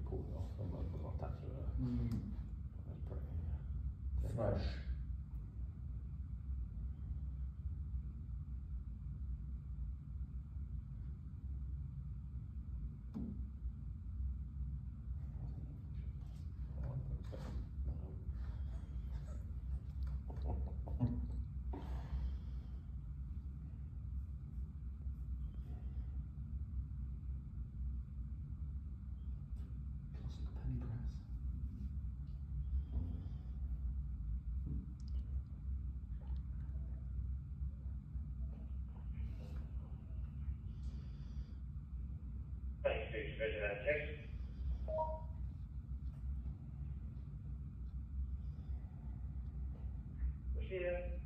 pulled it off and went contact with her. That's pretty fresh. Penny press. Here.